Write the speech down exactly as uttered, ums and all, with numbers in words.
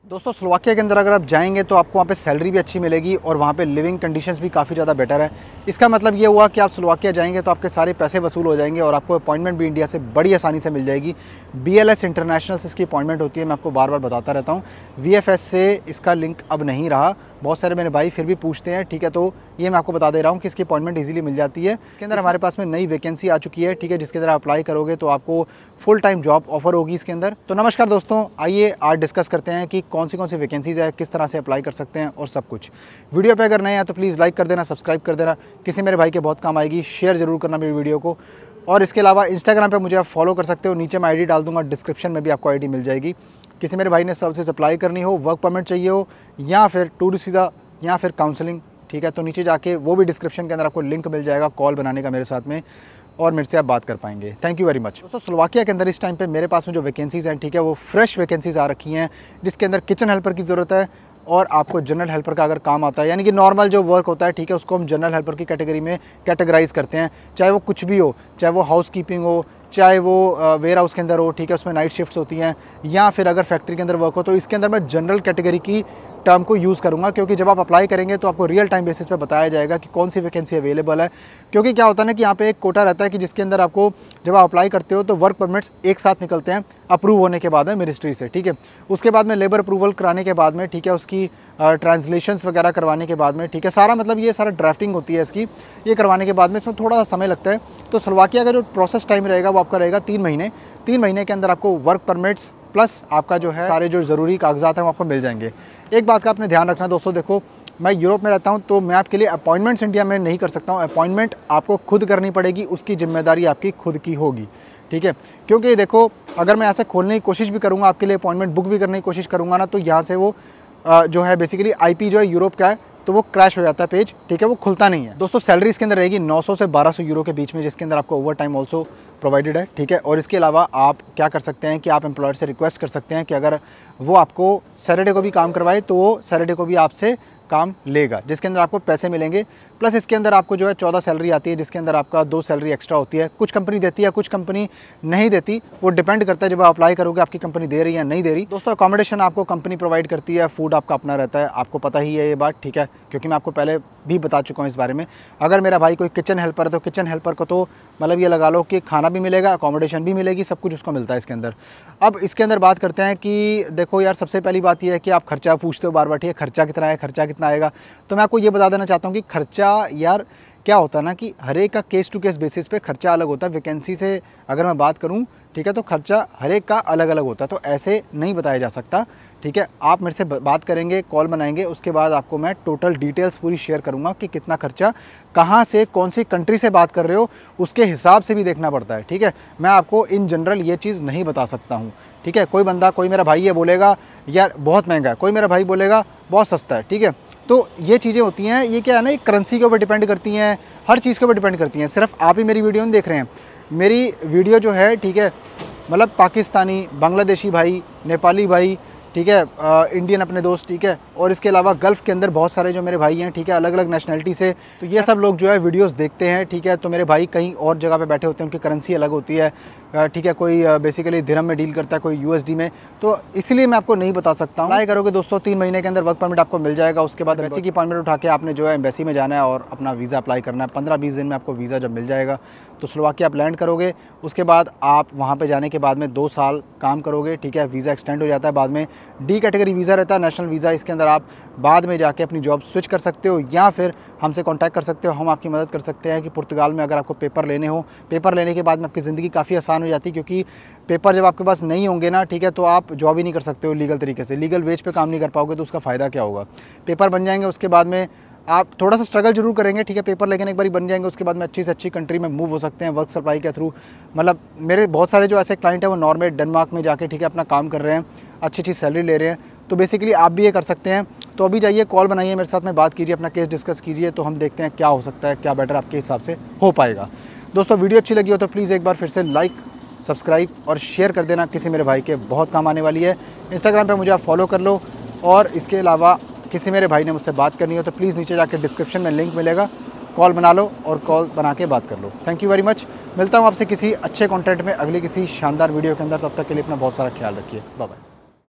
दोस्तों स्लोवाकिया के अंदर अगर आप जाएंगे तो आपको वहाँ पे सैलरी भी अच्छी मिलेगी और वहाँ पे लिविंग कंडीशंस भी काफ़ी ज़्यादा बेटर है। इसका मतलब ये हुआ कि आप स्लोवाकिया जाएंगे तो आपके सारे पैसे वसूल हो जाएंगे और आपको अपॉइंटमेंट भी इंडिया से बड़ी आसानी से मिल जाएगी। बी एल एस इंटरनेशनल से इसकी अपॉइंटमेंट होती है, मैं आपको बार बार बताता रहता हूँ। वी एफ एस से इसका लिंक अब नहीं रहा, बहुत सारे मेरे भाई फिर भी पूछते हैं, ठीक है। तो ये मैं आपको बता दे रहा हूँ कि इसकी अपॉइंटमेंट इजीली मिल जाती है। इसके अंदर हमारे पास में नई वैकेंसी आ चुकी है, ठीक है, जिसके अंदर आप अप्लाई करोगे तो आपको फुल टाइम जॉब ऑफर होगी इसके अंदर। तो नमस्कार दोस्तों, आइए आज डिस्कस करते हैं कि कौन सी कौन सी वैकेंसीज है, किस तरह से अप्लाई कर सकते हैं और सब कुछ। वीडियो पे अगर नए हैं तो प्लीज़ लाइक कर देना, सब्सक्राइब कर देना, किसी मेरे भाई के बहुत काम आएगी। शेयर जरूर करना मेरी वीडियो को। और इसके अलावा इंस्टाग्राम पे मुझे आप फॉलो कर सकते हो, नीचे मैं आईडी डाल दूंगा, डिस्क्रिप्शन में भी आपको आईडी मिल जाएगी। किसी मेरे भाई ने सर्विसेज अप्लाई करनी हो, वर्क परमिट चाहिए हो या फिर टूरिस्ट वीज़ा या फिर काउंसलिंग, ठीक है, तो नीचे जाके वो भी डिस्क्रिप्शन के अंदर आपको लिंक मिल जाएगा कॉल बनाने का मेरे साथ में, और मेरे से आप बात कर पाएंगे। Thank you very much. दोस्तों स्लोवाकिया के अंदर इस टाइम पे मेरे पास में जो वैकेंसीज़ हैं, ठीक है, वो फ्रेश वैकेंसीज़ आ रखी हैं, जिसके अंदर किचन हेल्पर की ज़रूरत है और आपको जनरल हेल्पर का अगर काम आता है, यानी कि नॉर्मल जो वर्क होता है, ठीक है, उसको हम जनरल हेल्पर की कैटेगरी में कैटेगराइज करते हैं। चाहे वो कुछ भी हो, चाहे वो हाउस कीपिंग हो, चाहे वो वेयर हाउस के अंदर हो, ठीक है, उसमें नाइट शिफ्ट्स होती हैं, या फिर अगर फैक्ट्री के अंदर वर्क हो, तो इसके अंदर मैं जनरल कैटेगरी की टर्म को यूज़ करूंगा, क्योंकि जब आप अप्लाई करेंगे तो आपको रियल टाइम बेसिस पे बताया जाएगा कि कौन सी वैकेंसी अवेलेबल है। क्योंकि क्या होता है ना कि यहाँ पे एक कोटा रहता है कि जिसके अंदर आपको जब आप अप्लाई करते हो तो वर्क परमिट्स एक साथ निकलते हैं अप्रूव होने के बाद में मिनिस्ट्री से, ठीक है। उसके बाद में लेबर अप्रूवल कराने के बाद में, ठीक है, उसकी ट्रांसलेशंस वगैरह करवाने के बाद में, ठीक है, सारा मतलब ये सारा ड्राफ्टिंग होती है इसकी, ये करवाने के बाद में इसमें थोड़ा सा समय लगता है। तो स्लोवाकिया का जो प्रोसेस टाइम रहेगा वो आपका रहेगा तीन महीने। तीन महीने के अंदर आपको वर्क परमिट्स प्लस आपका जो है सारे जो ज़रूरी कागजात हैं वो आपको मिल जाएंगे। एक बात का आपने ध्यान रखना दोस्तों, देखो मैं यूरोप में रहता हूं तो मैं आपके लिए अपॉइंटमेंट्स इंडिया में नहीं कर सकता हूं। अपॉइंटमेंट आपको खुद करनी पड़ेगी, उसकी जिम्मेदारी आपकी खुद की होगी, ठीक है। क्योंकि देखो अगर मैं ऐसे खोलने की कोशिश भी करूँगा, आपके लिए अपॉइंटमेंट बुक भी करने की कोशिश करूँगा ना, तो यहाँ से वो जो है बेसिकली आई पी जो है यूरोप का है, तो वो क्रैश हो जाता है पेज, ठीक है, वो खुलता नहीं है। दोस्तों सैलरी इसके अंदर रहेगी नौ सौ से बारह सौ यूरो के बीच में, जिसके अंदर आपको ओवर टाइम ऑल्सो प्रोवाइडेड है, ठीक है। और इसके अलावा आप क्या कर सकते हैं कि आप एम्प्लॉयर से रिक्वेस्ट कर सकते हैं कि अगर वो आपको सैटरडे को भी काम करवाए तो वो सैटरडे को भी आपसे काम लेगा, जिसके अंदर आपको पैसे मिलेंगे। प्लस इसके अंदर आपको जो है चौदह सैलरी आती है, जिसके अंदर आपका दो सैलरी एक्स्ट्रा होती है। कुछ कंपनी देती है, कुछ कंपनी नहीं देती, वो डिपेंड करता है जब आप अप्लाई करोगे आपकी कंपनी दे रही है या नहीं दे रही। दोस्तों अकोमोडेशन आपको कंपनी प्रोवाइड करती है, फूड आपका अपना रहता है, आपको पता ही है ये बात, ठीक है, क्योंकि मैं आपको पहले भी बता चुका हूँ इस बारे में। अगर मेरा भाई कोई किचन हेल्पर है तो किचन हेल्पर को तो मतलब ये लगा लो कि खाना भी मिलेगा, अकोमोडेशन भी मिलेगी, सब कुछ उसको मिलता है इसके अंदर। अब इसके अंदर बात करते हैं कि देखो यार, सबसे पहली बात ये है कि आप खर्चा पूछते हो बार बार, ठीक है, खर्चा कितना है, खर्चा कितना आएगा। तो मैं आपको ये बता देना चाहता हूँ कि खर्चा यार क्या होता है ना कि हर एक का केस टू केस बेसिस पे खर्चा अलग होता है। वैकेंसी से अगर मैं बात करूं, ठीक है, तो खर्चा हर एक का अलग अलग होता है, तो ऐसे नहीं बताया जा सकता, ठीक है। आप मेरे से बात करेंगे, कॉल बनाएंगे, उसके बाद आपको मैं टोटल डिटेल्स पूरी शेयर करूंगा कि कितना खर्चा, कहाँ से, कौन सी कंट्री से बात कर रहे हो, उसके हिसाब से भी देखना पड़ता है, ठीक है। मैं आपको इन जनरल ये चीज़ नहीं बता सकता हूँ, ठीक है। कोई बंदा, कोई मेरा भाई ये बोलेगा यार बहुत महंगा है, कोई मेरा भाई बोलेगा बहुत सस्ता है, ठीक है। तो ये चीज़ें होती हैं, ये क्या है ना, करेंसी के ऊपर डिपेंड करती हैं, हर चीज़ के ऊपर डिपेंड करती हैं। सिर्फ आप ही मेरी वीडियो नहीं देख रहे हैं, मेरी वीडियो जो है, ठीक है, मतलब पाकिस्तानी, बांग्लादेशी भाई, नेपाली भाई, ठीक है, आ, इंडियन अपने दोस्त, ठीक है, और इसके अलावा गल्फ़ के अंदर बहुत सारे जो मेरे भाई हैं, ठीक है, अलग अलग नेशनलिटी से, तो ये सब लोग जो है वीडियोस देखते हैं, ठीक है। तो मेरे भाई कहीं और जगह पे बैठे होते हैं, उनकी करेंसी अलग होती है, ठीक है, कोई बेसिकली दिरहम में डील करता है, कोई यूएसडी में, तो इसलिए मैं आपको नहीं बता सकता हूँ। अप्लाई करोगे दोस्तों तीन महीने के अंदर वर्क परमिट आपको मिल जाएगा। उसके बाद एम्बेसी की अपॉइंटमेंट उठा के आपने जो है एम्बेसी में जाना है और अपना वीज़ा अप्लाई करना है। पंद्रह बीस दिन में आपको वीज़ा जब मिल जाएगा तो स्लोवाकिया आप लैंड करोगे। उसके बाद आप वहाँ पे जाने के बाद में दो साल काम करोगे, ठीक है, वीज़ा एक्सटेंड हो जाता है। बाद में डी कैटेगरी वीज़ा रहता है, नेशनल वीज़ा, इसके अंदर आप बाद में जाके अपनी जॉब स्विच कर सकते हो या फिर हमसे कांटेक्ट कर सकते हो, हम आपकी मदद कर सकते हैं कि पुर्तगाल में अगर आपको पेपर लेने हो, पेपर लेने के बाद में आपकी ज़िंदगी काफ़ी आसान हो जाती है, क्योंकि पेपर जब आपके पास नहीं होंगे ना, ठीक है, तो आप जॉब ही नहीं कर सकते हो लीगल तरीके से, लीगल वेज पे काम नहीं कर पाओगे, तो उसका फ़ायदा क्या होगा। पेपर बन जाएंगे, उसके बाद में आप थोड़ा सा स्ट्रगल जरूर करेंगे, ठीक है, पेपर लेकिन एक बार बन जाएंगे, उसके बाद में अच्छी से अच्छी कंट्री में मूव हो सकते हैं वर्क सप्लाई के थ्रू। मतलब मेरे बहुत सारे जो ऐसे क्लाइंट हैं वो नॉर्वे, डेनमार्क में जाके, ठीक है, अपना काम कर रहे हैं, अच्छी अच्छी सैलरी ले रहे हैं। तो बेसिकली आप भी ये कर सकते हैं। तो अभी जाइए, कॉल बनाइए, मेरे साथ में बात कीजिए, अपना केस डिस्कस कीजिए, तो हम देखते हैं क्या हो सकता है, क्या बेटर आपके हिसाब से हो पाएगा। दोस्तों वीडियो अच्छी लगी हो तो प्लीज़ एक बार फिर से लाइक, सब्सक्राइब और शेयर कर देना, किसी मेरे भाई के बहुत काम आने वाली है। इंस्टाग्राम पे मुझे आप फॉलो कर लो, और इसके अलावा किसी मेरे भाई ने मुझसे बात करनी हो तो प्लीज़ नीचे जाकर डिस्क्रिप्शन में लिंक मिलेगा, कॉल बना लो और कॉल बना के बात कर लो। Thank you very much. मिलता हूँ आपसे किसी अच्छे कंटेंट में अगली किसी शानदार वीडियो के अंदर। तब तक के लिए अपना बहुत सारा ख्याल रखिए। Bye bye.